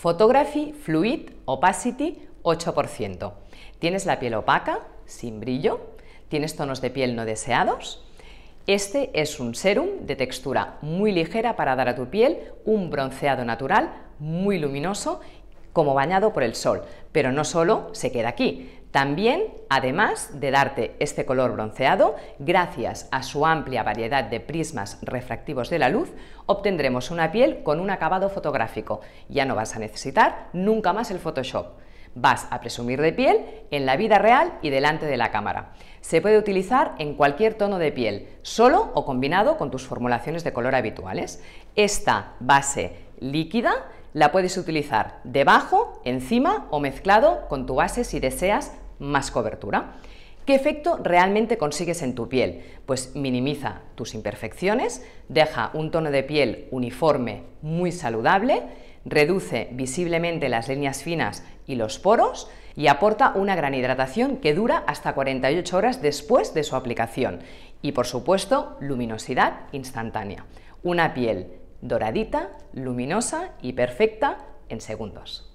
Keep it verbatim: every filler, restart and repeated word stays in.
Photography Fluid Opacity ocho por ciento. Tienes la piel opaca, sin brillo, tienes tonos de piel no deseados. Este es un sérum de textura muy ligera para dar a tu piel un bronceado natural muy luminoso, como bañado por el sol, pero no solo se queda aquí. También, además de darte este color bronceado, gracias a su amplia variedad de prismas refractivos de la luz, obtendremos una piel con un acabado fotográfico. Ya no vas a necesitar nunca más el Photoshop. Vas a presumir de piel en la vida real y delante de la cámara. Se puede utilizar en cualquier tono de piel, solo o combinado con tus formulaciones de color habituales. Esta base líquida la puedes utilizar debajo, encima o mezclado con tu base si deseas más cobertura. ¿Qué efecto realmente consigues en tu piel? Pues minimiza tus imperfecciones, deja un tono de piel uniforme muy saludable, reduce visiblemente las líneas finas y los poros y aporta una gran hidratación que dura hasta cuarenta y ocho horas después de su aplicación y, por supuesto, luminosidad instantánea. Una piel doradita, luminosa y perfecta en segundos.